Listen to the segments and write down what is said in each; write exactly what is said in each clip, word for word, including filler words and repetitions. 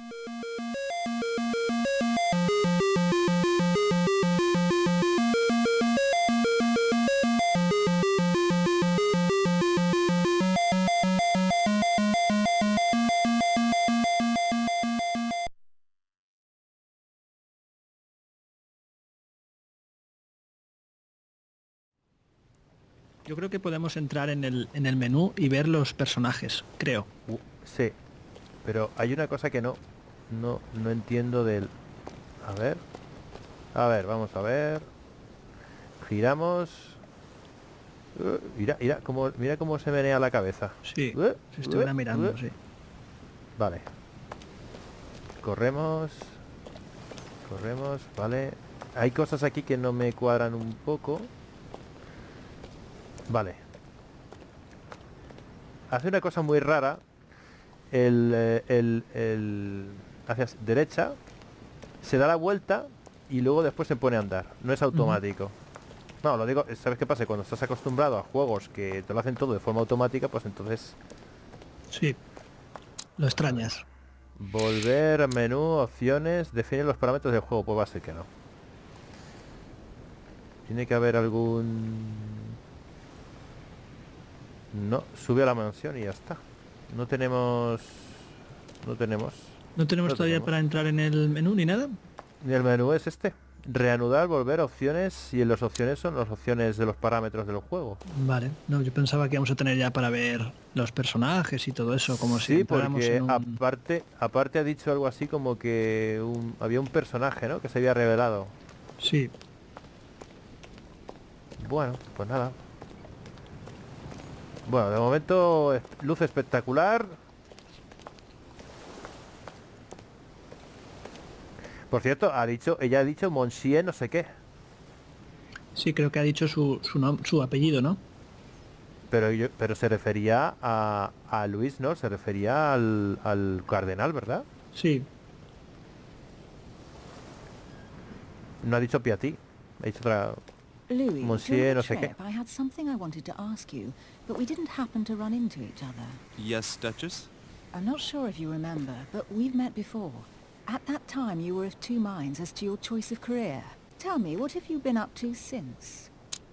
Yo creo que podemos entrar en el, en el menú y ver los personajes, creo. Uh, sí, pero hay una cosa que no, no, no entiendo del... A ver, a ver, vamos a ver. Giramos. Uh, mira, mira cómo, mira cómo se menea la cabeza. Sí, Uh, si estuviera uh, mirando, uh. sí. Vale. Corremos. Corremos, vale. Hay cosas aquí que no me cuadran un poco. Vale. Hace una cosa muy rara. El, eh, el, el hacia derecha se da la vuelta y luego después se pone a andar. No es automático. Uh-huh. No, lo digo, ¿sabes qué pasa? Cuando estás acostumbrado a juegos que te lo hacen todo de forma automática, pues entonces... Sí, lo extrañas. Volver a menú, opciones, define los parámetros del juego. Pues va a ser que no. Tiene que haber algún... No, sube a la mansión y ya está. No tenemos... No tenemos... ¿No tenemos no todavía tenemos. para entrar en el menú ni nada? Ni el menú es este. Reanudar, volver, opciones. Y en las opciones son las opciones de los parámetros del juego. Vale, no, yo pensaba que íbamos a tener ya para ver los personajes y todo eso, como si Sí, entráramos porque en un... aparte, aparte ha dicho algo así como que un, había un personaje, ¿no? Que se había revelado. Sí. Bueno, pues nada. Bueno, de momento luz espectacular. Por cierto, ha dicho, ella ha dicho Monsieur no sé qué. Sí, creo que ha dicho su, su, nom su apellido, ¿no? Pero yo, pero se refería a, a Luis, ¿no? Se refería al, al cardenal, ¿verdad? Sí. No ha dicho Piatí. Ha dicho otra... Louis, Monsieur no sé trip, qué. I had something I wanted to ask you, but we didn't happen to run into each other. Yes, Duchess? I'm not sure if you remember, but we've met before. At that time, you were of two minds as to your choice of career. Tell me, what have you been up to since?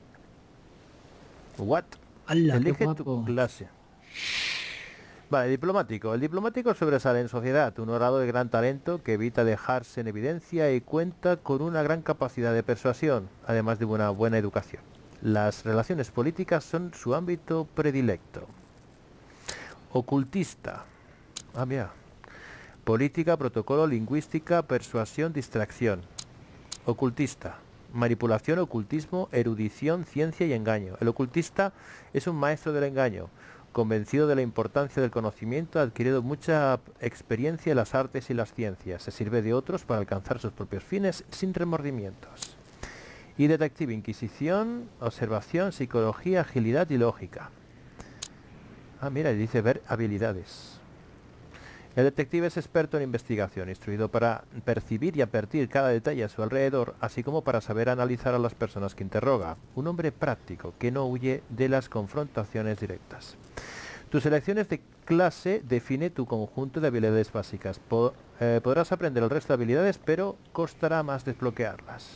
What? ¡Hala, qué Elige tu guapo! clase. Vale, diplomático. El diplomático sobresale en sociedad, un orador de gran talento que evita dejarse en evidencia y cuenta con una gran capacidad de persuasión, además de una buena educación. Las relaciones políticas son su ámbito predilecto. Ocultista. Ah, mira. Política, protocolo, lingüística, persuasión, distracción. Ocultista. Manipulación, ocultismo, erudición, ciencia y engaño. El ocultista es un maestro del engaño. Convencido de la importancia del conocimiento, ha adquirido mucha experiencia en las artes y las ciencias. Se sirve de otros para alcanzar sus propios fines sin remordimientos. Y detective, inquisición, observación, psicología, agilidad y lógica. Ah, mira, y dice ver habilidades. El detective es experto en investigación, instruido para percibir y advertir cada detalle a su alrededor, así como para saber analizar a las personas que interroga. Un hombre práctico que no huye de las confrontaciones directas. Tus elecciones de clase define tu conjunto de habilidades básicas. Po eh, podrás aprender el resto de habilidades, pero costará más desbloquearlas.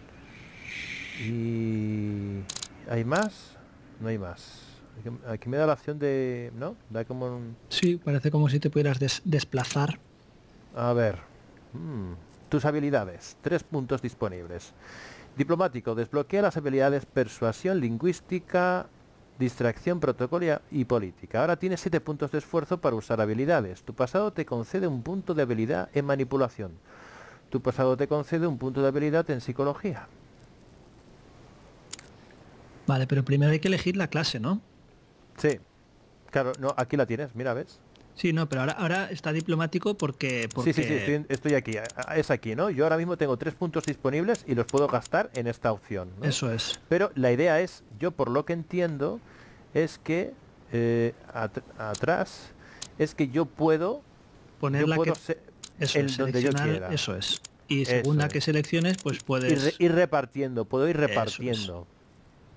¿Y hay más? No hay más. Aquí me da la opción de... ¿no? Da como un... Sí, parece como si te pudieras des desplazar. A ver. Hmm. Tus habilidades. Tres puntos disponibles. Diplomático. Desbloquea las habilidades persuasión, lingüística, distracción, protocolo y política. Ahora tienes siete puntos de esfuerzo para usar habilidades. Tu pasado te concede un punto de habilidad en manipulación. Tu pasado te concede un punto de habilidad en psicología. Vale, pero primero hay que elegir la clase, ¿no? Sí. Claro, no, aquí la tienes, mira, ¿ves? Sí, no, pero ahora, ahora está diplomático porque... porque... Sí, sí, sí, estoy, estoy aquí. Es aquí, ¿no? Yo ahora mismo tengo tres puntos disponibles y los puedo gastar en esta opción, ¿no? Eso es. Pero la idea es, yo por lo que entiendo, es que eh, at atrás, es que yo puedo... Poner yo la puedo que... ser Eso el es, donde yo seleccionar, quiera. eso es. Y según la es. que selecciones, pues puedes... Ir, re ir repartiendo, puedo ir Eso repartiendo.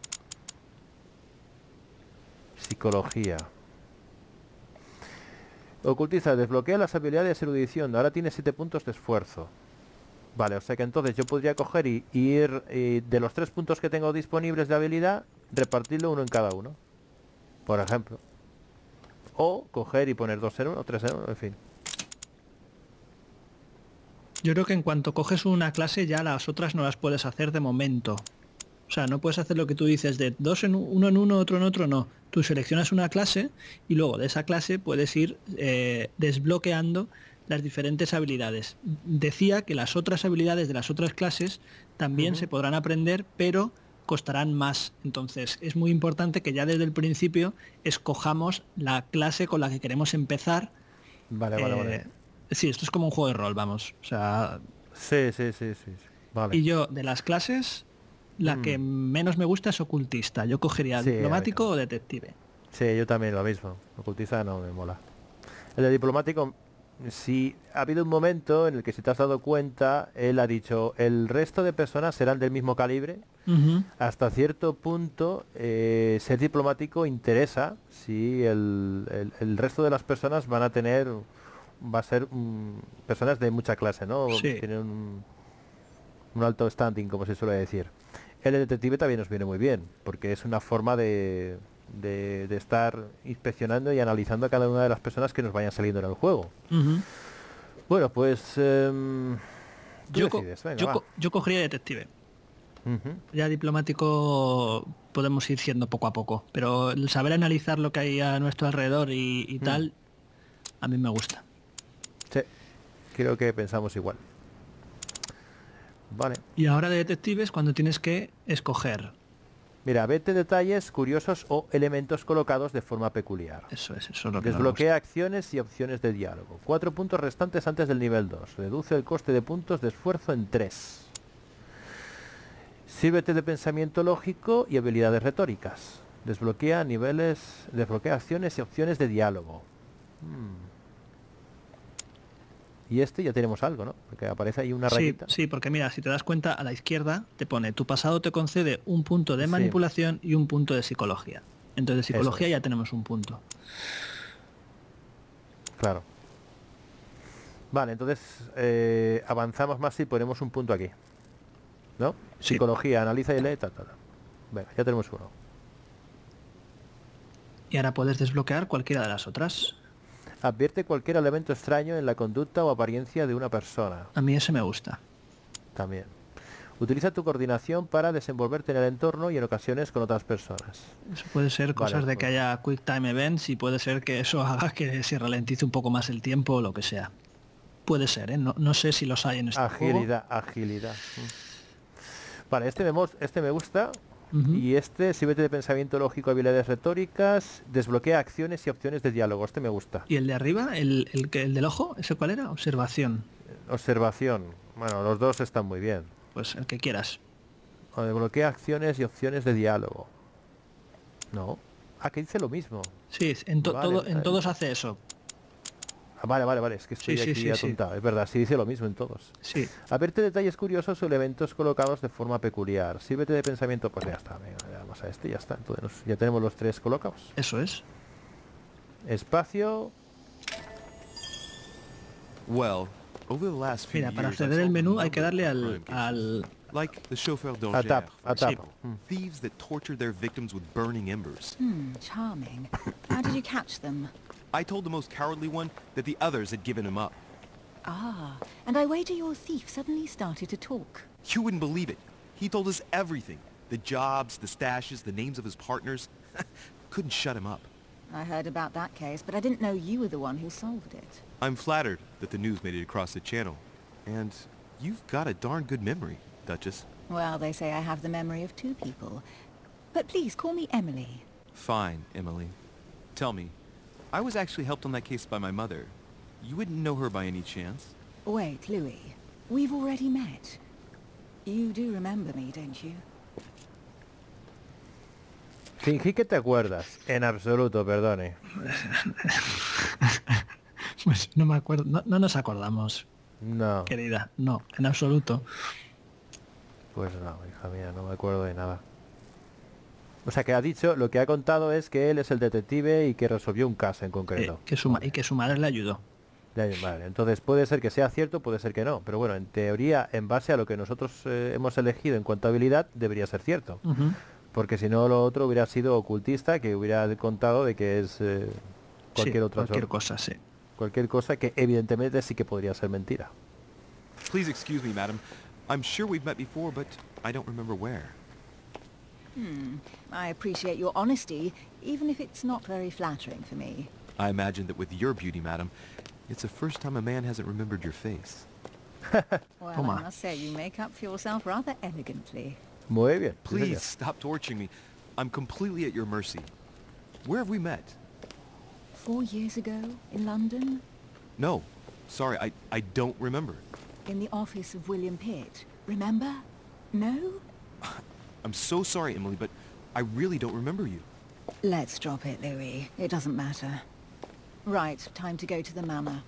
Psicología. Ocultista, desbloquea las habilidades de erudición. Ahora tiene siete puntos de esfuerzo. Vale, o sea que entonces yo podría coger y, y ir y de los tres puntos que tengo disponibles de habilidad, repartirlo uno en cada uno. Por ejemplo. O coger y poner dos en uno, tres en uno, en fin. Yo creo que en cuanto coges una clase ya las otras no las puedes hacer de momento. O sea, no puedes hacer lo que tú dices de dos en uno en uno, otro en otro, no. Tú seleccionas una clase y luego de esa clase puedes ir eh, desbloqueando las diferentes habilidades. Decía que las otras habilidades de las otras clases también uh-huh. se podrán aprender, pero costarán más. Entonces es muy importante que ya desde el principio escojamos la clase con la que queremos empezar. Vale, vale, eh, vale. Sí, esto es como un juego de rol, vamos. O sea, sí, sí, sí, sí. Vale. Y yo, de las clases, la mm. que menos me gusta es ocultista. Yo cogería sí, diplomático o detective. Sí, yo también lo mismo. Ocultista no me mola. El de diplomático, sí, ha habido un momento en el que, si te has dado cuenta, él ha dicho, el resto de personas serán del mismo calibre. Uh-huh. Hasta cierto punto, eh, ser diplomático interesa si el, el, el resto de las personas van a tener... va a ser um, personas de mucha clase, ¿no? Sí. Tienen un, un alto standing, como se suele decir. El detective también nos viene muy bien, porque es una forma de, de, de estar inspeccionando y analizando a cada una de las personas que nos vayan saliendo en el juego. Uh-huh. Bueno, pues... Um, tú yo, decides. Venga, yo, va. co yo cogería detective. Uh-huh. Ya diplomático podemos ir siendo poco a poco, pero el saber analizar lo que hay a nuestro alrededor y, y uh-huh. tal, a mí me gusta. Sí, creo que pensamos igual. Vale. Y ahora de detectives, cuando tienes que escoger. Mira, vete detalles curiosos o elementos colocados de forma peculiar. Eso es, eso es lo que desbloquea acciones y opciones de diálogo. Cuatro puntos restantes antes del nivel dos. Reduce el coste de puntos de esfuerzo en tres. Sírvete de pensamiento lógico y habilidades retóricas. Desbloquea niveles, desbloquea acciones y opciones de diálogo. Hmm. Y este ya tenemos algo, ¿no? Porque aparece ahí una rayita. Sí, sí, porque mira, si te das cuenta, a la izquierda te pone, tu pasado te concede un punto de manipulación sí. y un punto de psicología. Entonces de psicología es. ya tenemos un punto. Claro. Vale, entonces eh, avanzamos más y ponemos un punto aquí. ¿No? Sí. Psicología, analiza y lee, ta, ta, ta. Venga, ya tenemos uno. Y ahora puedes desbloquear cualquiera de las otras. Advierte cualquier elemento extraño en la conducta o apariencia de una persona. A mí ese me gusta. También. Utiliza tu coordinación para desenvolverte en el entorno y en ocasiones con otras personas. Eso puede ser cosas vale, de que haya quick time events y puede ser que eso haga que se ralentice un poco más el tiempo o lo que sea. Puede ser, ¿eh? No, no sé si los hay en este agilidad, juego. Agilidad, Vale, este me, este me gusta. Uh-huh. Y este, sírvete de pensamiento lógico, habilidades retóricas, desbloquea acciones y opciones de diálogo. Este me gusta. ¿Y el de arriba? ¿El, el, el del ojo? ¿Ese cuál era? Observación. Observación. Bueno, los dos están muy bien. Pues el que quieras. O desbloquea acciones y opciones de diálogo. No. Ah, que dice lo mismo. Sí, en, to, vale, todo, vale. en todos hace eso. Ah, vale, vale, vale. Es que estoy sí, sí, aquí sí, atontado. sí. Es verdad, sí dice lo mismo en todos. Sí. Advierte detalles curiosos o elementos colocados de forma peculiar. Sírvete de pensamiento. Pues ya está. Venga, le damos a este y ya está. Entonces ya tenemos los tres colocados. Eso es. Espacio. Well, over the last few Mira, para years, acceder al menú hay que darle al... al... Like the chauffeur A d'Angers, tap, a tap. Sí. Hmm. thieves that tortured their victims with burning embers. Hmm, charming. How did you catch them? I told the most cowardly one that the others had given him up. Ah, and I wager your thief suddenly started to talk. You wouldn't believe it. He told us everything. The jobs, the stashes, the names of his partners. Couldn't shut him up. I heard about that case, but I didn't know you were the one who solved it. I'm flattered that the news made it across the channel. And you've got a darn good memory, Duchess. Well, they say I have the memory of two people. But please, call me Emily. Fine, Emily. Tell me, I was actually helped on that case by my mother. You wouldn't know her by any chance? Wait, Louis. We've already met. You do remember me, don't you? Fingí que te acuerdas. En absoluto, perdone. Pues no me acuerdo. No, no nos acordamos, No. querida. No, en absoluto. Pues no, hija mía, no me acuerdo de nada. O sea, que ha dicho, lo que ha contado es que él es el detective y que resolvió un caso en Eh, concreto. que su, ma- y que su madre le ayudó. Ya, vale, entonces puede ser que sea cierto, puede ser que no, pero bueno, en teoría, en base a lo que nosotros eh, hemos elegido en cuanto a habilidad, debería ser cierto. Ujú. Porque si no, lo otro hubiera sido ocultista, que hubiera contado de que es eh, cualquier Sí, otra cualquier sor- cosa, sí. cualquier cosa que evidentemente sí que podría ser mentira. Please excuse me, madam. I'm sure we've met before, but I don't remember where. Hmm. I appreciate your honesty, even if it's not very flattering for me. I imagine that with your beauty, madam, it's the first time a man hasn't remembered your face. Well, Toma. I must say you make up for yourself rather elegantly. Muy bien. sí, Please señor. stop torturing me. I'm completely at your mercy. Where have we met? Four years ago, in London, No. Sorry, I, I don't remember. in the office of William Pitt. Remember? No? I'm so sorry, Emily, but I really don't remember you. Let's drop it, Louis. It doesn't matter. Right, time to go to the manor.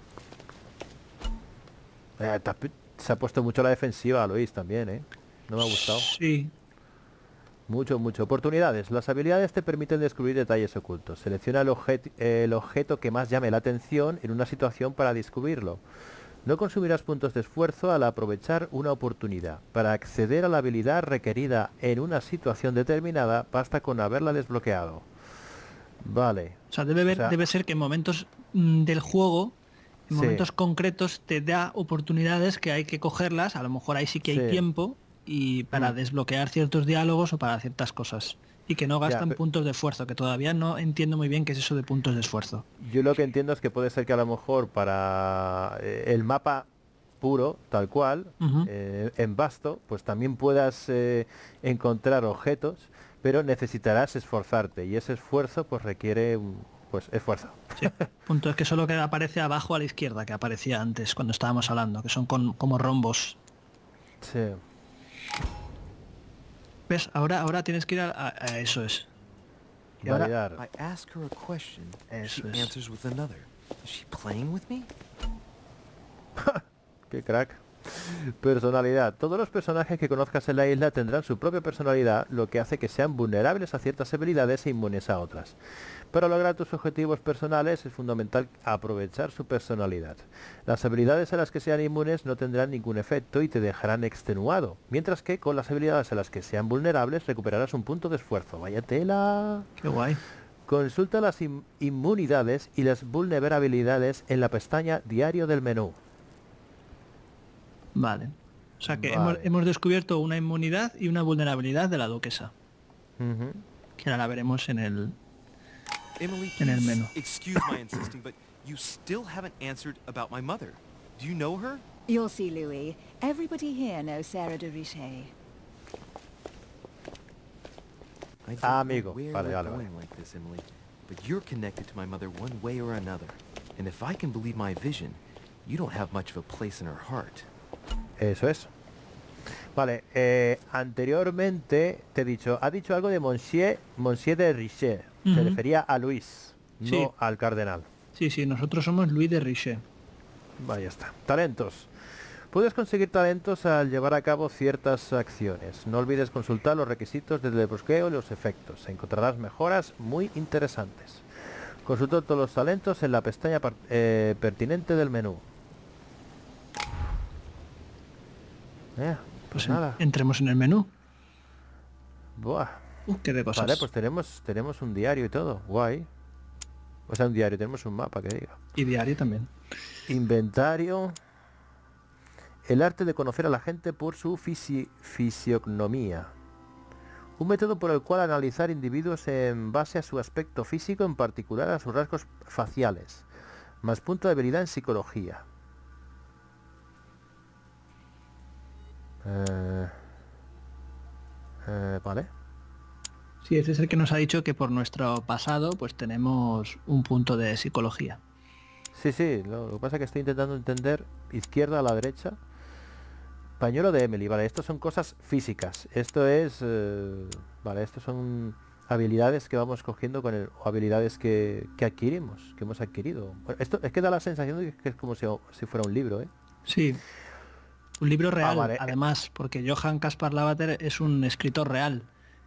Eh, te has pi- se ha puesto mucho a la defensiva, Luis, también, ¿eh? No me ha gustado. Sí. Mucho, mucho. Oportunidades. Las habilidades te permiten descubrir detalles ocultos. Selecciona el, objet- el objeto que más llame la atención en una situación para descubrirlo. No consumirás puntos de esfuerzo al aprovechar una oportunidad. Para acceder a la habilidad requerida en una situación determinada, basta con haberla desbloqueado. Vale. O sea, debe, ver, O sea- debe ser que en momentos mm, del juego, en Sí. momentos concretos, te da oportunidades que hay que cogerlas. A lo mejor ahí sí que hay Sí. tiempo y para Mm. desbloquear ciertos diálogos o para ciertas cosas. Y que no gastan pe- puntos de esfuerzo, que todavía no entiendo muy bien qué es eso de puntos de esfuerzo. Yo lo que entiendo es que puede ser que a lo mejor para eh, el mapa puro, tal cual, Ujú. eh, en vasto, pues también puedas eh, encontrar objetos, pero necesitarás esforzarte y ese esfuerzo pues requiere un, pues esfuerzo. Sí. Punto es que solo que aparece abajo a la izquierda, que aparecía antes cuando estábamos hablando, que son con, como rombos. Sí. ¿Ves? Ahora, ahora tienes que ir a, a- a eso es. Y ahora- Validar. I ask her a question. Eso She es. answers with another. Is she playing with me? Qué crack. Personalidad. Todos los personajes que conozcas en la isla tendrán su propia personalidad, lo que hace que sean vulnerables a ciertas habilidades e inmunes a otras. Para lograr tus objetivos personales es fundamental aprovechar su personalidad. Las habilidades a las que sean inmunes no tendrán ningún efecto y te dejarán extenuado, mientras que con las habilidades a las que sean vulnerables recuperarás un punto de esfuerzo. Vaya tela. Qué guay. Consulta las in- inmunidades y las vulnerabilidades en la pestaña Diario del menú. Vale. O sea que Vale. hemos, hemos descubierto una inmunidad y una vulnerabilidad de la duquesa, Ujú. que ahora la veremos en el... Emily, En el please menú. excuse my insisting, but you still haven't answered about my mother. Do you know her? You'll see, Louis. Everybody here knows Sarah de Richet. I don't Ah, know amigo. where Vale, we're vale, going like this, Emily, but you're connected to my mother one way or another. And if I can believe my vision, you don't have much of a place in her heart. Eso es. Vale, eh, anteriormente te he dicho, ha dicho algo de Monsieur, Monsieur de Richet. Se Ujú. refería a Luis, no Sí. al cardenal. Sí, sí, nosotros somos Louis de Richet. Vaya está. Talentos. Puedes conseguir talentos al llevar a cabo ciertas acciones. No olvides consultar los requisitos del desbloqueo y los efectos. Encontrarás mejoras muy interesantes. Consulta todos los talentos en la pestaña par- eh, pertinente del menú. Eh, pues Pues en- nada. entremos en el menú. Buah. Uh, qué de cosas. Vale, pues tenemos tenemos un diario y todo. Guay. O sea, un diario, tenemos un mapa que diga. Y diario también. Inventario. El arte de conocer a la gente por su fisi- fisiognomía. Un método por el cual analizar individuos en base a su aspecto físico, en particular a sus rasgos faciales. Más punto de habilidad en psicología. Eh, eh, vale. Sí, ese es el que nos ha dicho que por nuestro pasado pues tenemos un punto de psicología. Sí, sí, lo, lo que pasa es que estoy intentando entender izquierda a la derecha. Pañuelo de Emily, vale, esto son cosas físicas. Esto es... eh, vale, esto son habilidades que vamos cogiendo con el... o habilidades que, que adquirimos, que hemos adquirido. Bueno, esto es que da la sensación de que es como si, si fuera un libro, ¿eh? Sí. Un libro real, vale. además, porque Johann Caspar Lavater es un escritor real.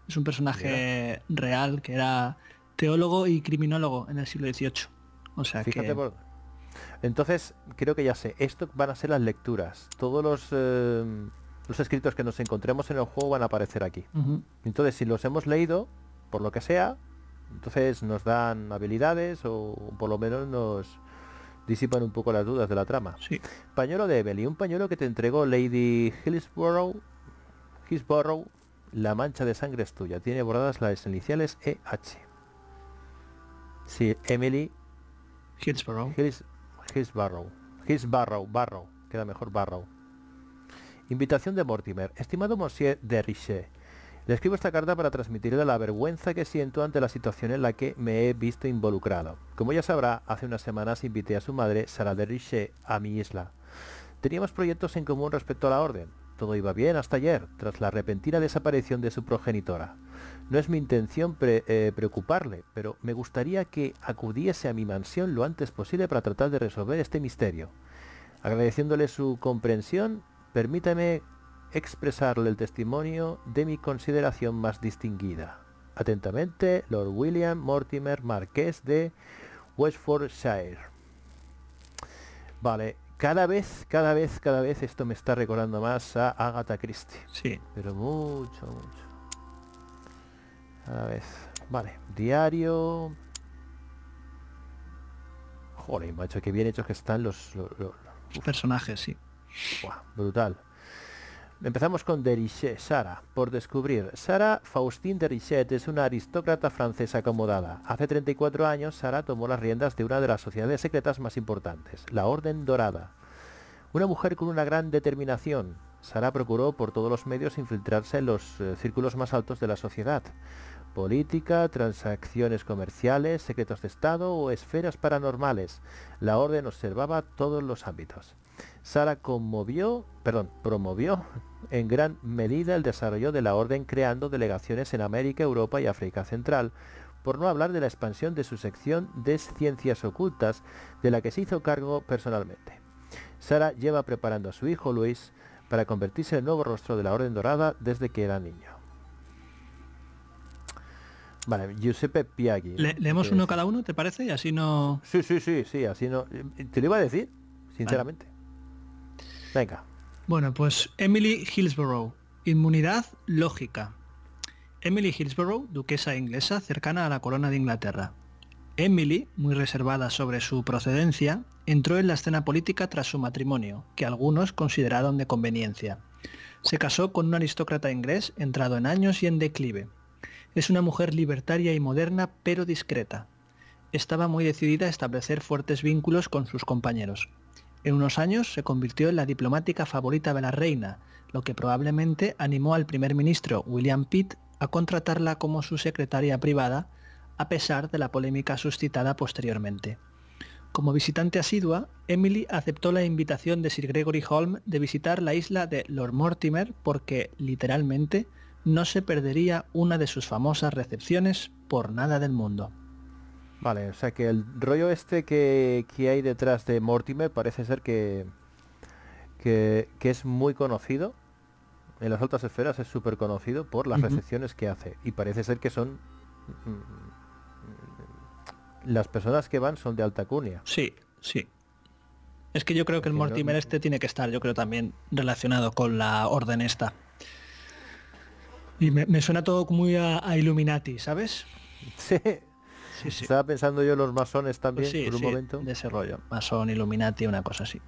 Es un personaje real que era teólogo y criminólogo en el siglo dieciocho. O sea Fíjate que... por... Entonces, creo que ya sé, esto van a ser las lecturas. Todos los, eh, los escritos que nos encontremos en el juego van a aparecer aquí. Ujú. Entonces, si los hemos leído, por lo que sea, entonces nos dan habilidades o por lo menos nos disipan un poco las dudas de la trama. Sí. Pañuelo de Emily, un pañuelo que te entregó Lady Hillsborough. Hillsborough, la mancha de sangre es tuya. Tiene bordadas las iniciales E H. Sí, Emily Hillsborough. Hills, Hillsborough. Hillsborough, Barrow. Queda mejor Barrow. Invitación de Mortimer. Estimado Monsieur de Richet, le escribo esta carta para transmitirle la vergüenza que siento ante la situación en la que me he visto involucrado. Como ya sabrá, hace unas semanas invité a su madre, Sara de Richet, a mi isla. Teníamos proyectos en común respecto a la orden. Todo iba bien hasta ayer, tras la repentina desaparición de su progenitora. No es mi intención pre eh, preocuparle, pero me gustaría que acudiese a mi mansión lo antes posible para tratar de resolver este misterio. Agradeciéndole su comprensión, permítame expresarle el testimonio de mi consideración más distinguida. Atentamente, Lord William Mortimer, Marqués de Westfordshire. Vale, cada vez, cada vez, cada vez esto me está recordando más a Agatha Christie. Sí. Pero mucho, mucho. Cada vez. Vale, diario. Joder, macho, qué bien hechos que están los... los, los... Los personajes, sí. Buah, brutal. Empezamos con de Richet, Sara, por descubrir. Sara Faustine de Richet es una aristócrata francesa acomodada. Hace treinta y cuatro años, Sara tomó las riendas de una de las sociedades secretas más importantes, la Orden Dorada. Una mujer con una gran determinación, Sara procuró por todos los medios infiltrarse en los eh, círculos más altos de la sociedad. Política, transacciones comerciales, secretos de Estado o esferas paranormales. La Orden observaba todos los ámbitos. Sara conmovió, perdón, promovió en gran medida el desarrollo de la Orden creando delegaciones en América, Europa y África Central, por no hablar de la expansión de su sección de ciencias ocultas, de la que se hizo cargo personalmente. Sara lleva preparando a su hijo Luis para convertirse en el nuevo rostro de la Orden Dorada desde que era niño. Vale, Giuseppe Piaghi, ¿no? Le leemos uno es... cada uno, ¿te parece? Y así no... Sí, sí, sí, sí, así no... Te lo iba a decir, sinceramente. Vale. Venga. Bueno, pues Emily Hillsborough. Inmunidad lógica. Emily Hillsborough, duquesa inglesa cercana a la corona de Inglaterra. Emily, muy reservada sobre su procedencia, entró en la escena política tras su matrimonio, que algunos consideraron de conveniencia. Se casó con un aristócrata inglés entrado en años y en declive. Es una mujer libertaria y moderna, pero discreta. Estaba muy decidida a establecer fuertes vínculos con sus compañeros. En unos años se convirtió en la diplomática favorita de la reina, lo que probablemente animó al primer ministro William Pitt a contratarla como su secretaria privada, a pesar de la polémica suscitada posteriormente. Como visitante asidua, Emily aceptó la invitación de Sir Gregory Holm de visitar la isla de Lord Mortimer porque, literalmente, no se perdería una de sus famosas recepciones por nada del mundo. Vale, o sea que el rollo este que, que hay detrás de Mortimer parece ser que, que, que es muy conocido. En las altas esferas es súper conocido por las uh-huh. recepciones que hace. Y parece ser que son... Las personas que van son de alta cunia. Sí, sí. Es que yo creo que el Mortimer este tiene que estar, yo creo, también relacionado con la orden esta. Y me, me suena todo muy a, a Illuminati, ¿sabes? Sí. Sí, sí. Estaba pensando yo en los masones también, pues sí, por un sí, momento. De ese rollo. Masón, Illuminati, una cosa así.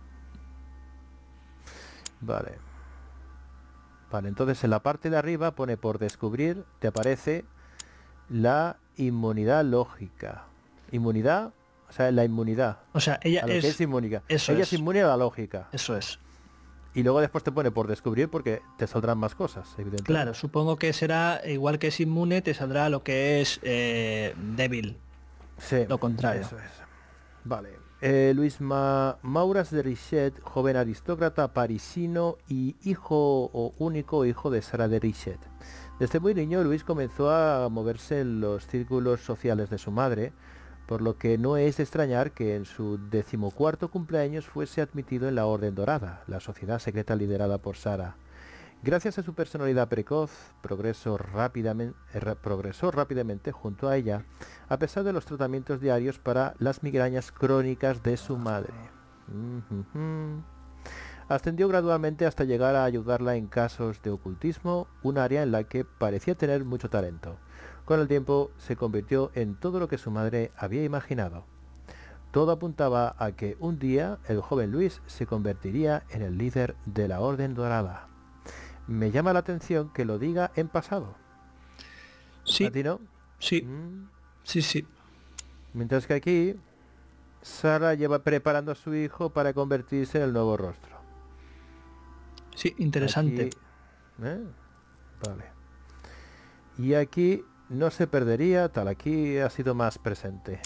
Vale. Vale, entonces en la parte de arriba pone por descubrir, te aparece la inmunidad lógica. Inmunidad, o sea, la inmunidad. O sea, ella a lo es... que es inmunidad. Eso ella es. es inmune a la lógica. Eso es. Y luego después te pone por descubrir porque te saldrán más cosas, evidentemente. Claro, supongo que será, igual que es inmune, te saldrá lo que es eh, débil. Sí, lo contrario. Eso es. Vale. Eh, Luis Ma Mauras de Richet, joven aristócrata parisino y hijo o único hijo de Sara de Richet. Desde muy niño Luis comenzó a moverse en los círculos sociales de su madre, por lo que no es de extrañar que en su decimocuarto cumpleaños fuese admitido en la Orden Dorada, la sociedad secreta liderada por Sara. Gracias a su personalidad precoz, progresó rápidamente, progresó rápidamente junto a ella, a pesar de los tratamientos diarios para las migrañas crónicas de su madre. Mm-hmm. Ascendió gradualmente hasta llegar a ayudarla en casos de ocultismo, un área en la que parecía tener mucho talento. Con el tiempo se convirtió en todo lo que su madre había imaginado. Todo apuntaba a que un día el joven Luis se convertiría en el líder de la Orden Dorada. Me llama la atención que lo diga en pasado. Sí. ¿A ti no? Sí. Mm. Sí, sí. Mientras que aquí, Sara lleva preparando a su hijo para convertirse en el nuevo rostro. Sí, interesante. Aquí, ¿eh? Vale. Y aquí no se perdería, tal, aquí ha sido más presente.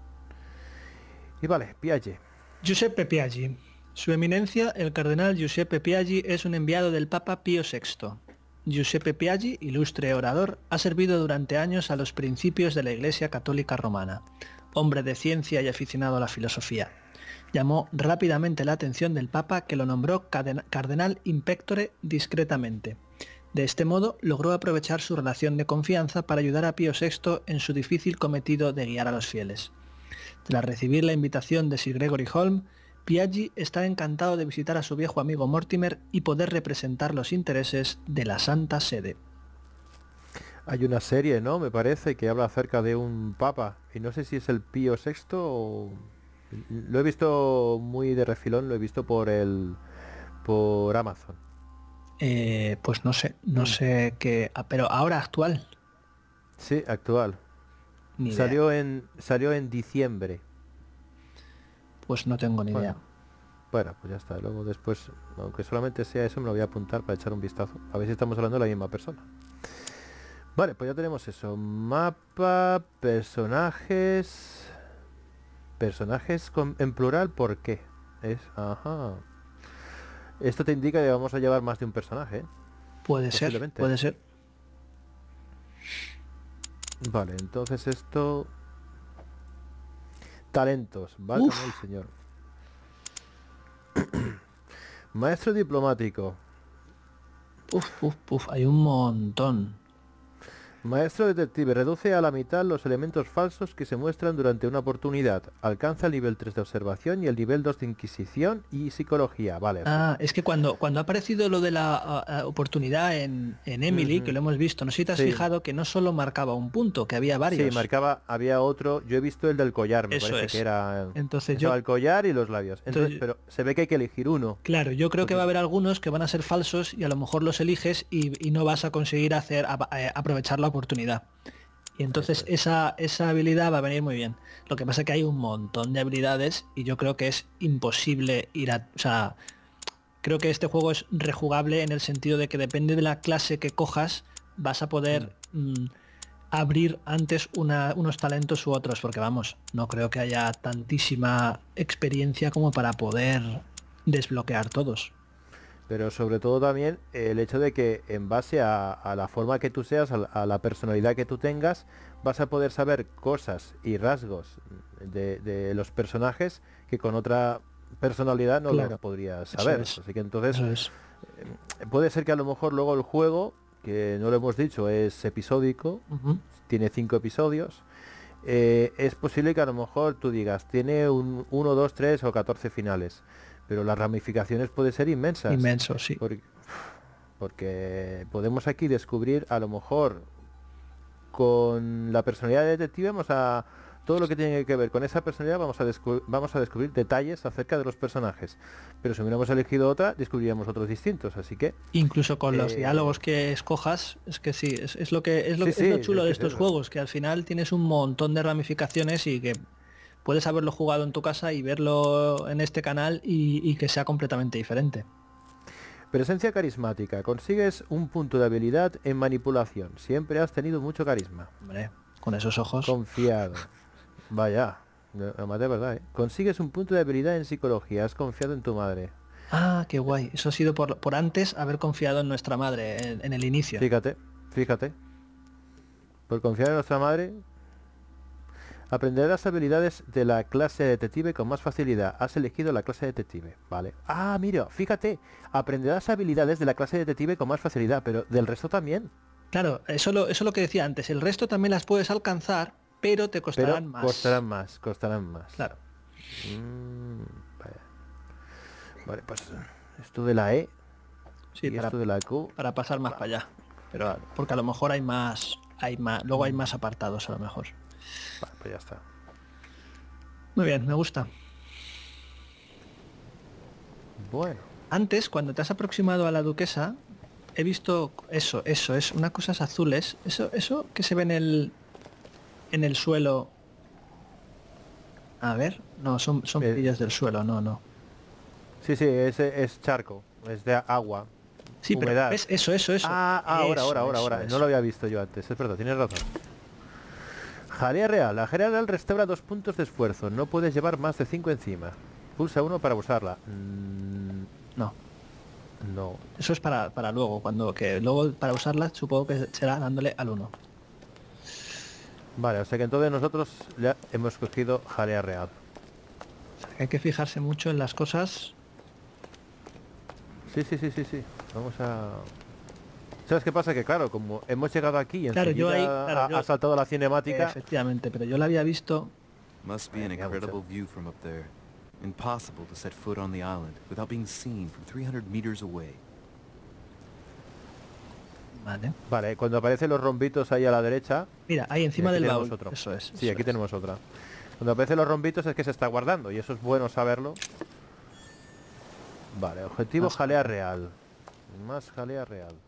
Y vale, Piaget. Giuseppe Piaggi. Su eminencia, el cardenal Giuseppe Piaggi, es un enviado del Papa Pío sexto. Giuseppe Piaggi, ilustre orador, ha servido durante años a los principios de la Iglesia Católica Romana. Hombre de ciencia y aficionado a la filosofía. Llamó rápidamente la atención del Papa, que lo nombró cardenal in pectore discretamente. De este modo logró aprovechar su relación de confianza para ayudar a Pío sexto en su difícil cometido de guiar a los fieles. Tras recibir la invitación de Sir Gregory Holm, Piaggi está encantado de visitar a su viejo amigo Mortimer y poder representar los intereses de la Santa Sede. Hay una serie, ¿no? Me parece, que habla acerca de un papa, y no sé si es el Pío sexto o... Lo he visto muy de refilón, lo he visto por el... por Amazon. Eh, pues no sé, no mm. sé qué... Ah, pero ahora actual. Sí, actual. Ni salió idea. en salió en diciembre. Pues no tengo ni bueno, idea. Bueno, pues ya está. Luego después, aunque solamente sea eso, me lo voy a apuntar para echar un vistazo. A ver si estamos hablando de la misma persona. Vale, pues ya tenemos eso. Mapa, personajes... Personajes con, en plural, ¿por qué? Es... Ajá. Esto te indica que vamos a llevar más de un personaje, ¿eh? Puede ser, puede ser. Vale, entonces esto... Talentos, válgame el señor. Maestro diplomático. Uf, uf, uf, hay un montón. Maestro detective, reduce a la mitad los elementos falsos que se muestran durante una oportunidad. Alcanza el nivel tres de observación y el nivel dos de inquisición y psicología. Vale. Ah, es que cuando, cuando ha aparecido lo de la uh, uh, oportunidad en, en Emily, uh-huh. que lo hemos visto, no sé si te has sí. fijado que no solo marcaba un punto, que había varios. Sí, marcaba, había otro, yo he visto el del collar, me Eso parece es. que era... Entonces yo... el collar y los labios. Entonces, Entonces, pero se ve que hay que elegir uno. Claro, yo creo Porque... que va a haber algunos que van a ser falsos y a lo mejor los eliges y, y no vas a conseguir hacer a, a, aprovechar la oportunidad. Y entonces esa, esa habilidad va a venir muy bien. Lo que pasa es que hay un montón de habilidades y yo creo que es imposible ir a... O sea, creo que este juego es rejugable en el sentido de que depende de la clase que cojas, vas a poder mm, abrir antes una, unos talentos u otros, porque vamos, no creo que haya tantísima experiencia como para poder desbloquear todos. Pero sobre todo también el hecho de que en base a, a la forma que tú seas, a la, a la personalidad que tú tengas, vas a poder saber cosas y rasgos de, de los personajes que con otra personalidad no claro. lo podrías saber. Es. Así que entonces es. eh, puede ser que a lo mejor luego el juego, que no lo hemos dicho, es episódico, uh-huh. tiene cinco episodios. Eh, es posible que a lo mejor tú digas, tiene un uno, dos, tres o catorce finales. Pero las ramificaciones pueden ser inmensas. Inmenso, sí. Porque, porque podemos aquí descubrir, a lo mejor, con la personalidad de detective, vamos a todo lo que tiene que ver con esa personalidad, vamos a, descu vamos a descubrir detalles acerca de los personajes. Pero si hubiéramos elegido otra, descubriríamos otros distintos, así que... Incluso con eh, los diálogos que escojas, es que sí, es, es lo que es lo, sí, es lo chulo sí, de estos es juegos, que al final tienes un montón de ramificaciones y que... puedes haberlo jugado en tu casa y verlo en este canal y, y que sea completamente diferente. Presencia carismática. Consigues un punto de habilidad en manipulación. Siempre has tenido mucho carisma. Hombre, con esos ojos. Confiado. Vaya, además de verdad, ¿eh? Consigues un punto de habilidad en psicología. Has confiado en tu madre. Ah, qué guay. Eso ha sido por, por antes haber confiado en nuestra madre, en, en el inicio. Fíjate, fíjate. Por confiar en nuestra madre... Aprenderás las habilidades de la clase de detective con más facilidad. Has elegido la clase de detective, vale. Ah, mira, fíjate. Aprenderás habilidades de la clase de detective con más facilidad, pero del resto también. Claro, eso lo, eso lo que decía antes. El resto también las puedes alcanzar, pero te costarán Pero más. costarán más, costarán más. Claro. Mm, vale. Vale, pues esto de la E Sí, y para, esto de la Q. para pasar más para allá. Pero Vale. porque a lo mejor hay más, hay más, luego hay más apartados a lo mejor. Vale, pues ya está. Muy bien, me gusta. Bueno. Antes, cuando te has aproximado a la duquesa, he visto eso, eso, es unas cosas azules. Eso, eso que se ve en el en el suelo. A ver, no, son, son Eh. pillas del suelo, no, no. Sí, sí, ese es charco, es de agua. Sí, pero humedad. ¿ves? Eso, eso, eso. Ah, ah, ahora, Eso, ahora, ahora, eso, ahora. eso. No lo había visto yo antes, es verdad, tienes razón. Jalea real. La jalea real restaura dos puntos de esfuerzo. No puedes llevar más de cinco encima. Pulsa uno para usarla. Mm, No, no. eso es para, para luego, cuando que luego para usarla supongo que será dándole al uno. Vale, o sea que entonces nosotros ya hemos cogido jalea real. O sea, que hay que fijarse mucho en las cosas. Sí, sí, sí, sí, sí. Vamos a... ¿Sabes qué pasa? Que claro, como hemos llegado aquí y Claro, yo ahí- enseguida claro, ha, yo- ha saltado la cinemática... Efectivamente, pero yo la había visto. Must be an Venga, incredible mucho. view from up there. Impossible to set foot on the island without being seen from three hundred meters away. Vale. Vale, cuando aparecen los rombitos ahí a la derecha... Mira, ahí encima aquí del tenemos baúl. otro. Eso es. Sí, eso aquí es. tenemos otra. Cuando aparecen los rombitos es que se está guardando y eso es bueno saberlo. Vale, objetivo Más jalea real. Más jalea real.